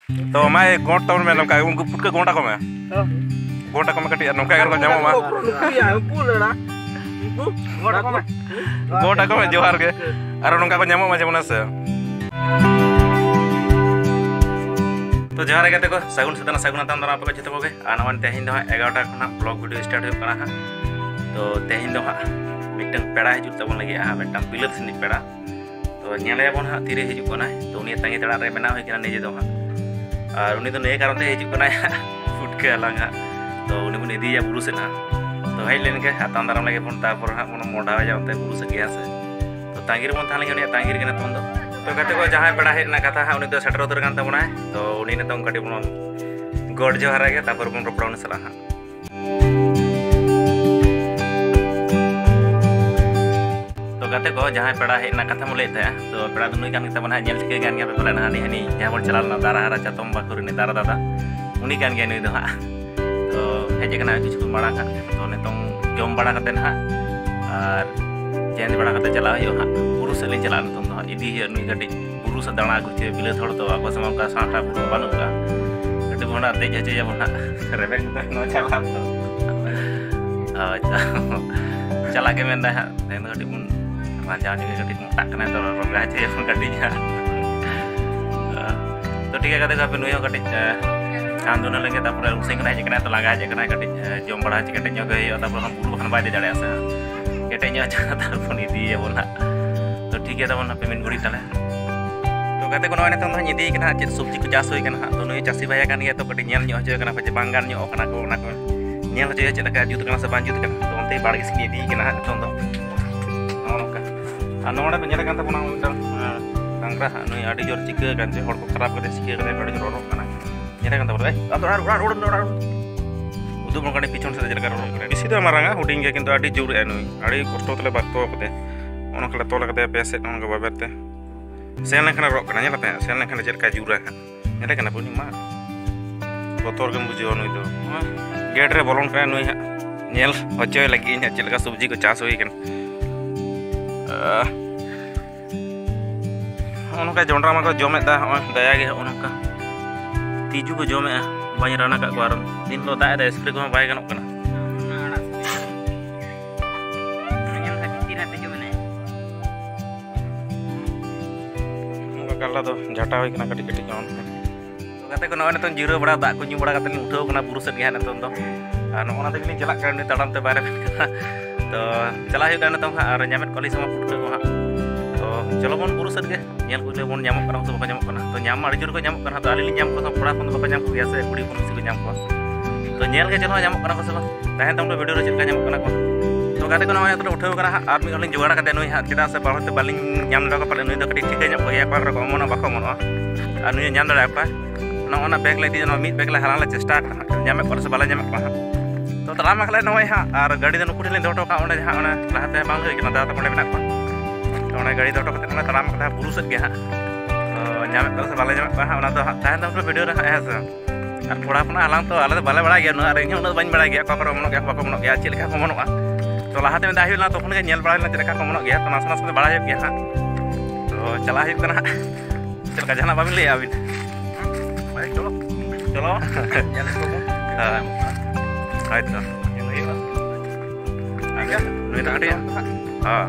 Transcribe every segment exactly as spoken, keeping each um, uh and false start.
तो मैं गोट तब में नौका उनको पुटका गोटा को मैं गोटा को मैं कटी नौका कर को जामो मा गोटा को मैं जोहार के अरे नौका को जामो मा जेमन से तो जोहार के देखो सगुन सतना सगुन ताम दारा पे जतो के आनवन तेहिन दो एगारह खना ब्लॉग वीडियो स्टार्ट हो कना तो तेहिन दो मिटन पेड़ा हिजुत तबन लगी आ मिटन बिलत सिनी पेड़ा तो नेले बन हा तीरे हिजुत कना तो उनी तांगी तड़ा रे बना होय कना निजे दो हा और उनी तो ने कारण ते हिजुत कना फुटके अलंगा तो उनी बन इदिया बुरु से ना तो हई लेन के हातान दाराम लगे बन तापर हा मन मोडा हो जाते बुरु से गया से तो तांगीर बन थाले उनी तांगीर कना तोन दो तो कहते को जहां पेड़ा हेज ना कथा उनी तो सेटर उतर कान तबना तो उनी ने तों कटी बन गॉड जोहार के तापर बन रोपड़ा उनी सला हा गाते को जहाँ पेड़ा हेना कथा मुले तो पेड़ा नुई कान तबना नेल ठिके गान गया बोले ना हनी हनी जहाँ बन चला दारा हरा चातम बाकुर ने दारा दादा उनी कान गया नुई दो हा तो हेज कना किछु माड़ा का तो नेतों जम बड़ा कते ना और चेंज बड़ा कते चला हो हा बुरु से ले चला नतों दो इदी नुई गटी बुरु से दाणा गुचे बिले थोड़ तो आको समा का साटा बुरु बानु का गटी बना दे जे जे बना रेबे न चला तो चला के मेंदा हा तेन गटी बुन राजा juga gadi mutak kena to roga aja ya gadinya तो ठीक है कहते हैं नुई गटी चांदो ना लगे तापर उसे कना जे कना तो लगा जे कना गटी जम बड़ा जे कटे गए तापर हम बुरु बखन बाय दे दाड़े से कटे nya तापर इदी बोना तो ठीक है तबन पेमेंट गुड़ी तले तो कहते को नय नतन इदी कना जे सब्जी को चास होय कना तो नुई चासी भाई कान गया तो कटी नेल nya जे कना जे बांगान nya कना को ना को नेल जे जे लगा जुत कना से बांजुत कना तो onte बाड़गे से इदी कना नतन दो नोड़ा पे ñele kan tabuna udan tanggra नुई आडी जोर चिके kan जे हड़ को खराब करे सिके करे आडी जोर रोक kana ñele kan tabuna eh ator ar ar udan udan udu mon kane pichon se jera rock करे isi do maranga huding ge kintu आडी जोर anu आडी kosto tole bakto kate ona kala tol kate pese on ga baberte sen lan kana rock kana ñele pe sen lan kana jera ka jura ñele kana puni ma botor ge bujo Nooyi do gate re bolon kana Nooyi ñel hochoy lagi nya jelaka sabji ko chas hoy kan उनका जोंडरा मा को जमे दा दया गे उनका तीजू को जमे bye Rana का को दिन लो दा स्प्रे को बाय गनो कना गल्ला तो झाटा होय कना कटी कटी जौन तो गाते को नय नतन जीरो बड़ा दा को न्यू बड़ा कते उठाव कना बुरु से गया नतन दो आ नोना ते चला करने तड़म ते बारे तो चला हो गया नतन और ᱧᱟᱢᱮᱫ कॉलेज में फुटके को हाँ तो चलो बन बुरु सर के नेल को बन ᱧᱟᱢᱚᱜ ᱠᱟᱱᱟ तो बाको ᱧᱟᱢᱚᱜ ᱠᱟᱱᱟ तो ᱧᱟᱢ ᱟᱹᱰᱤ ᱡᱳᱨ ᱠᱚ ᱧᱟᱢᱚᱜ ᱠᱟᱱᱟ तो आली ᱧᱟᱢ को पड़ा को बाको ᱧᱟᱢ को गया से कुड़ी को सी को ᱧᱟᱢ को तो नेल के चलो ᱧᱟᱢᱚᱜ ᱠᱟᱱᱟ को सब ताहें तम वीडियो रे चलका ᱧᱟᱢᱚᱜ ᱠᱟᱱᱟ को तो गाते को नय तो उठाव करा आर मी हलिन जोगाड़ कते नुई हा चेदा से बारते बालिन ᱧᱟᱢ ᱫᱟ को पाले नुई तो कटी ठीक ᱧᱚᱜ को गया पार को मना बाको मनो आर नुई ᱧᱟᱢ ᱫᱟᱲᱮ आपा ना ओना बैग लाई दी नो मिट बैग ला हलाला चेष्टा ᱧᱟᱢᱮᱫ को से बाला ᱧᱟᱢᱮᱫ को तो तलाम खले नय हा और गाड़ी दो नुकुड़ी ले दोटो का ओने जहां ओने लाहते बांग होय कना दादा कोने मेना को ओने गाड़ी दोटो कते ना तलाम कथा बुरु से गया तो ᱧᱟᱢᱮᱫ को से बाला ᱧᱟᱢᱮᱫ को ओना तो ताहें तम वीडियो रे है से और थोड़ा पना हलांग तो आले बाले बड़ा गया और इन उन बाñ बड़ा गया को को मनो गया को मनो गया चेल का को मनो तो लाहाते में दाहिला तो फोन के नेल बड़ा ना चेल का को मनो गया तो नास नास में बड़ा गया तो चला है कना चेल का जहां बाबिन ले आबिन भाई चलो चलो नेल को हां हाय तो ये आगे नुई दा कटी हां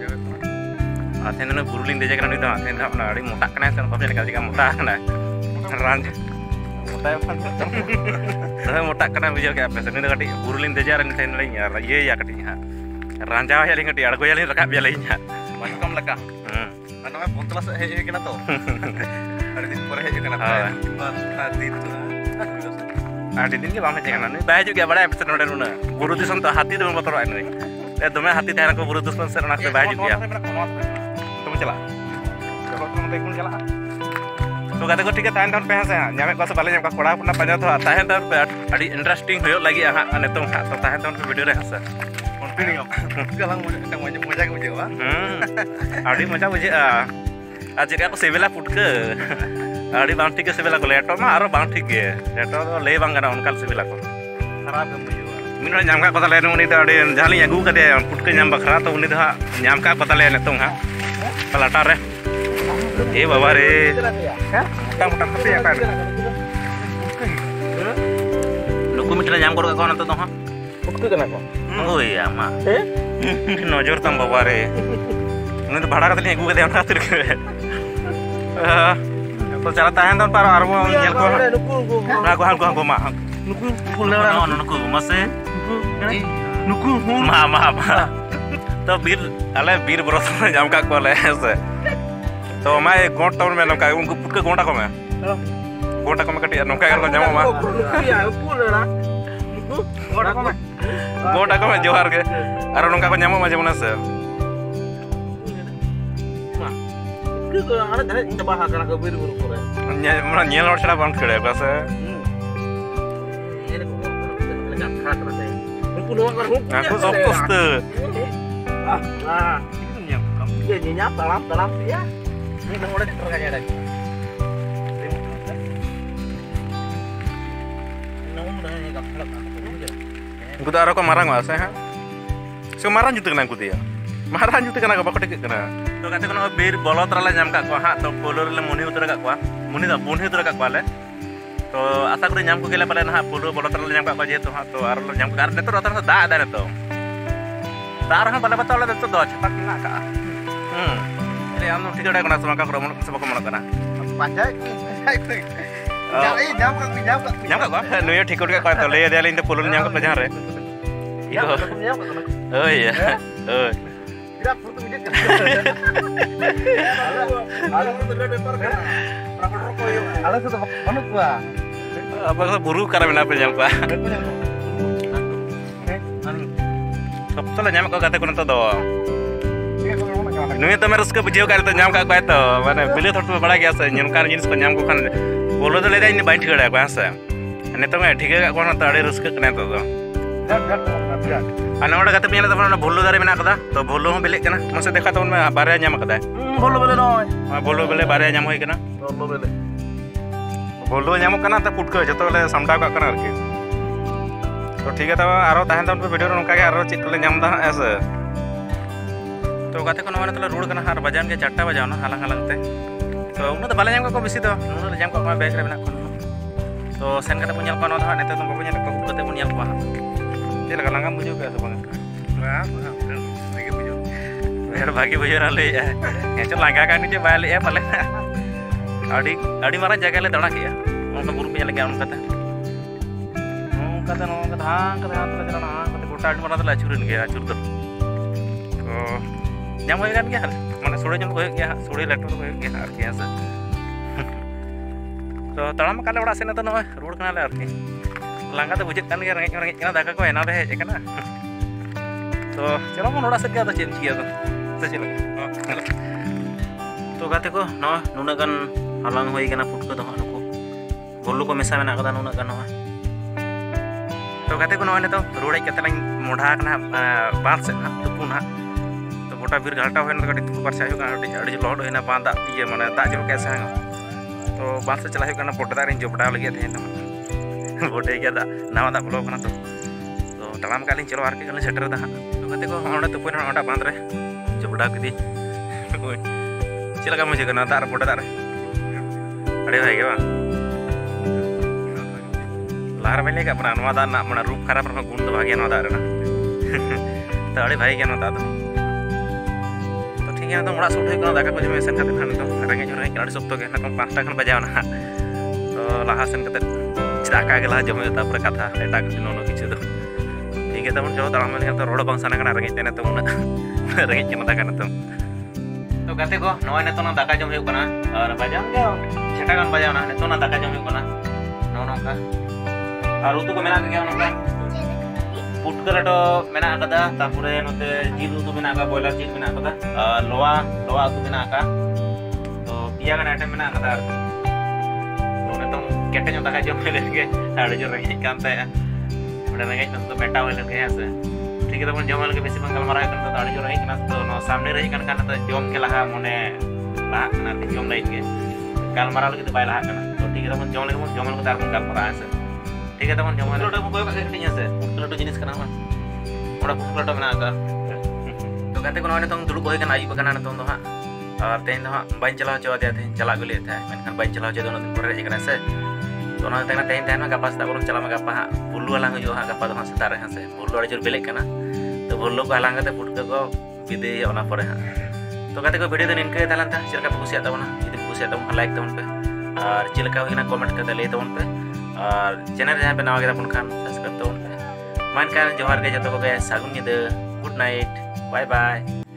आथे न बुरुलिंग देजे कना नुई दा आथे ना अड़ी मोटा कना से बाबे लगा जगा मोटा कना रांज मोटा फन तो मोटा कना बुझो के आपे से नुई दा कटी बुरुलिंग देजे रे थे नई यार ये या कटी हां रांजा या लिंग कटी अड़गो या लिंग रका बे लई हां मन कम लका हम मानो बोतला से हे कना तो अड़ी दिन पर हे कना हां दिन तो आड़ी दिन के बामे जगना नुई बाय जुगे बड़ा एपिसोड नोडे नुना बुरु दिसम तो हाथी दम बतर आइ नुई ए दमे हाथी ताना को बुरु दिसम से ना से बाय जुगे तुम चला चलो तुम देखुन चला तो गाते को ठीक है तान तान पे से ᱧᱟᱢᱮᱫ को से बाले ᱧᱟᱢ का कोड़ा पुना पाजा तो ताहें तान पे आड़ी इंटरेस्टिंग होयो लगी हां नेतों हां तो ताहें तान वीडियो रे हसे कंटिन्यू गलां मजा मजा के बुझेवा हम आड़ी मजा बुझे आ जेका को सेवेला फुटके आड़ी बांग ठीक सेवेला को लेटो मा आरो बांग ठीक के लेटो तो ले बांग गाना उनका सेवेला को खराब गम बुझेवा मिनो ᱧᱟᱢ का पता लेन उनी तो आड़ी जहाली अगू कदे फुटके ᱧᱟᱢ बखरा तो उनी तो ᱧᱟᱢ का पता ले नेतों हां पलाटा रे ए बाबा रे मोटा मोटा कते या चले जाम कर को नतो तो हां पुटके कना को ओय आमा ए नजर तम बाबा रे उन्हें तो भाड़ा कतली अगू कदे खातिर के तो चला ताहन तन पर आरो नेल को ना को हाल को मा नुकु पुले ora नुकु मसे नुकु मा मा तो बीर अले बीर ब्रत जाम का को ले से तो मैं गोट टाउन में नका उनको पुटके गोटा को में गोटा को में कटी नका को जामो मा या पुले रा नुकु गोटा को में गोटा को में जोहार के आरो नका को जामो मा जेमना से के को आने धरे इन बाहा कना को बीर बुरु करे mana nyel hor chara bang khede ba se ini ko jangan khak rasa नुकु नो कर aku sok koste ah ah dia nyinyap dalam dalam dia ini kan udah terkaya ada Aku tak ada kau marah nggak sih? So marah juga kena aku dia. Marah juga kena aku pakai kena. तो कहते कनो बीर बोलो तरला जाम का को हां तो पोलो ले मुनि उतर का को मुनि दा बुनि उतर का को ले तो आशा करी जाम को गेले पाले ना पोलो बोलो तरला जाम का को जे तो हां तो आर जाम का ने तो रतर दा दा ने तो तार हां बाले बतला तो दो छता ना का हम अरे हम ठीक डा कना समा का क्रम से बको मन कना पांजा जाम जाम का जाम का जाम का को नुय ठीक का को तो ले दे ले पोलो जाम का जहां रे इको ओय ओय tidak perlu mikir kan ala itu udah paper kan rapor rokok yuk ala sudah manut gua apa kata buru karena mana penyam pa सब तो nyam ko kate kono to do नुय तो मैं उसके बुझियो कर तो nyam का को तो माने बिले थोड़ तो बड़ा गया से nyam का जिनिस को nyam को खान बोलो तो ले जाई ने बाइट गड़ा को हसे ने तो मैं ठीक है को तो अड़े रस्क कने तो दो अने ओडा कते पियाले तो भोलो दारे मेना कदा तो भोलो हो बेले कना मसे देखा तो मैं बारे nyam कदा भोलो बेले नय भोलो बेले बारे nyam होई कना भोलो बेले भोलो nyam कना तो पुटके जतो ले सामटा का कना आरके तो ठीक है तब आरो ताहन तन वीडियो रे नका के आरो चित ले nyam दा ऐसे तो गाते को माने तले रोड कना हार बजान के चारटा बजाव ना हालंग हालंग ते तो उन तो बाले nyam को बेसी तो उन ले nyam को मा बैग रे मेना कोन तो सेन कते पुnyal को न तो नेते तो बबो nyal को कते पुnyal को चल लगा बुझो के बंग लगे बुझो यार भागी बुझो ना ले है चल लगा का नीचे बाय ले पाले अड़ी अड़ी मारा जगह ले दड़ा किया उनका बुरु पे लगे उनका ता उनका ता उनका धां का धां तो चला हां कते गोटा अड़ी मारा तो अचुरन गया अचुर तो तो nyam होय गान गया माने सोड़े जम होय गया सोड़े लट्टू होय गया आर के ऐसे तो तड़ाम काले ओड़ा से न तो न रोड कना ले आर के लांगा तो बुझत कान गया रंगे रंगे कना दाका को एना रे हेज कना तो चलो मन ओड़ा से गया तो चेम चिया तो से चलो तो गाते को न नुना गान हालांग होई कना पुटको तो नुको गोलू को मेसा मेना कदा नुना गान न तो गाते को न तो रोड कते लाइन मोढा कना बांध से ना तुपुन हा तो गोटा बीर घाटा होय न कटी तुपु पर चाहयो कना अडी अडी लहड होइना बांध ये माने दा जरो कैसे हां तो बांध से चला हो कना पोटदा रे जोबडा लगे थे ना बोटे गया दा नावा दा बोलो कना तो तो तड़ाम कालिन चलो आर के कने सेटर दा तो कते को ओंडा तो पुन ओंडा बांध रे जोबडा कदी चला का मुझे कना तार पोटा दा रे अरे भाई के बा लार बेले का अपना नवा दा ना मना रूप खराब रमा गुण तो भागे नवा दा रे ना तो अरे भाई के नवा दा तो ठीक है तो मोड़ा सुट है कना दाका को जमे सेन कते खान तो रंगे जो रंगे गाड़ी सब तो के ना पांचटा खान बजाव ना तो लाहा सेन कते दाका के ला जमे तापर कथा एटा के नो नो किछु तो ठीक है तमन जो तड़ाम में तो रोड बांग साना कना रंगे तेने तो उना रंगे केना दाका न तो तो गाते को नय ने तो ना दाका जम हुई कना और बजाव के छटा गान बजाव ना ने तो ना दाका जम हुई कना नो नो का और उतु को मेना के नो का पुटकरेटो मेना कदा तापुरे नते जिल उतु मेना का बॉयलर जिल मेना कदा लोवा लोवा उतु मेना का तो पिया का आइटम मेना कदा तो केटे जो दाका जम ले के आड़े जो रंगे कांते बड़ा रंगे तो बेटा होय लगे ऐसे ठीक है तो जम लगे बेसी मंगल मारा कन तो आड़े जो रही कना तो नो सामने रही कन कन तो जम के लहा मने ला कना जम नहीं के गाल मारा लगे तो बाय लहा कना तो ठीक है तो जम लगे जम लगे तार गाल मारा ऐसे ठीक है तो जम लगे तो कोई बात नहीं ऐसे पुटलटो जिनिस कना मा बड़ा पुटलटो मेना का तो कहते को नय तो दुड़ुब होय कना आयु कना न तो हा और तेन हा बाइन चलाव चो दे थे चला गले थे मेनखान बाइन चलाव चो दोनो दिन पर रे कना से तो ना तेना तेन तेन गपा सेता को चला गपा हाँ बुल्लू हलांग हो हाँ गपा तो हाँ सेता हाँ से बुल्लू अड़ी जोर बेले तो बुल्लू को हलांग पुटका को विदे पर हाँ तो गाते को वीडियो निनके तहलन था चलका पे कुसिया तबना यदि कुसिया तबना लाइक तबन पे और चलका होना कमेंट करते लई तबन पे और चैनल जहाँ पे नवा गे तबन खान सब्सक्राइब तबन पे मान जोहार के जतो को सागुन निदा गुड नाइट बाय बाय।